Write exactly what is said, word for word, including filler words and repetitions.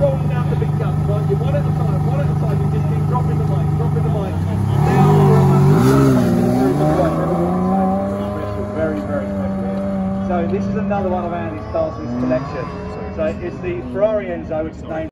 rolling down the big guns, right? You're one at a time, one at a time, you just keep dropping the mic, dropping the mic. Now we're about to very, very special here. So this is another one of Andy's castles collection. So it's the Ferrari Enzo, which is named